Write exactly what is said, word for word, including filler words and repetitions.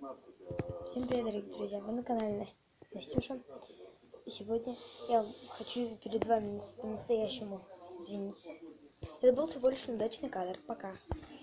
Всем привет, дорогие друзья! Вы на канале Наст... Настюша. И сегодня я хочу перед вами по-настоящему извиниться. Это был всего лишь неудачный кадр. Пока.